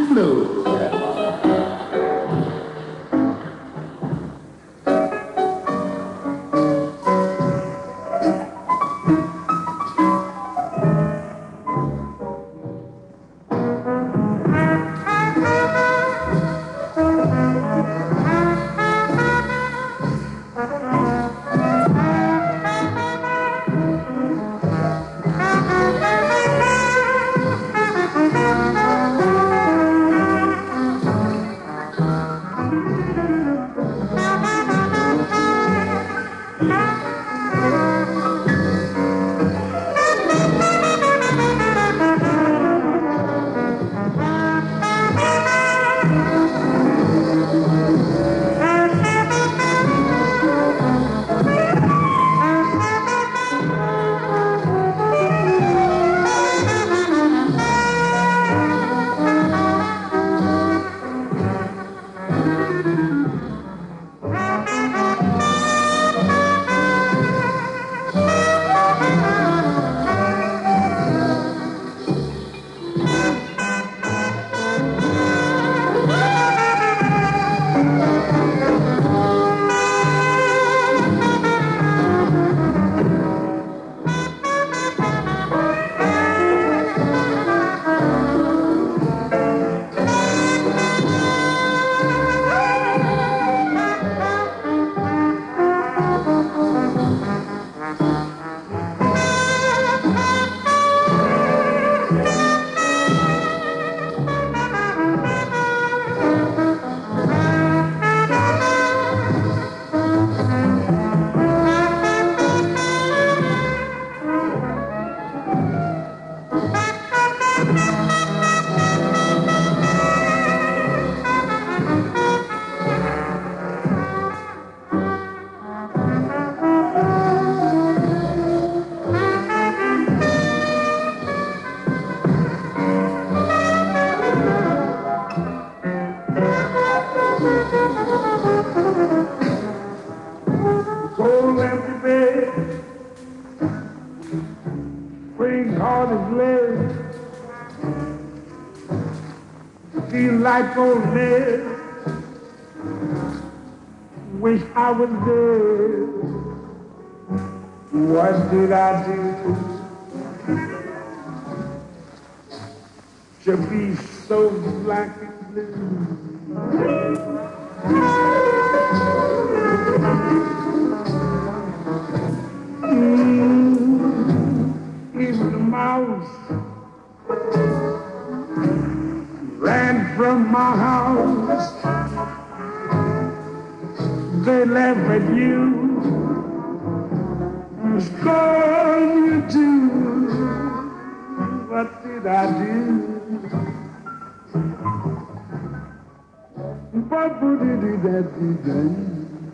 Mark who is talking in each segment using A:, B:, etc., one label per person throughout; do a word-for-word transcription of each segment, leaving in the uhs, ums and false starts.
A: blue. Like old man, wish I was dead. What did I do to be so black and blue? Mm, even the mouse ran from my house. They laugh at you, scorn you too. What did I do? What did that do?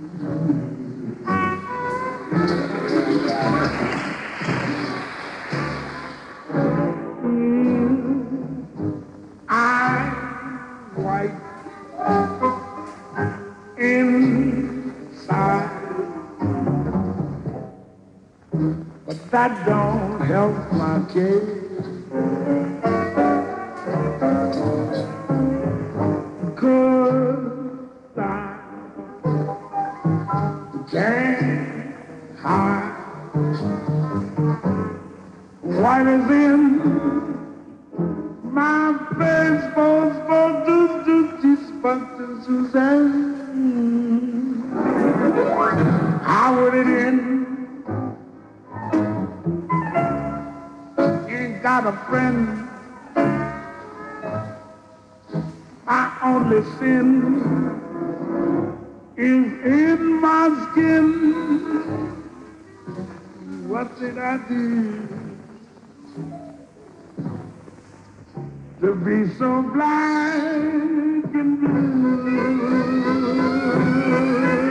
A: That don't help my case. Cause I can't hide what is in my face. For for do do this but to Suzanne. How would it end? Got a friend, my only sin is in my skin. What did I do to be so black and blue?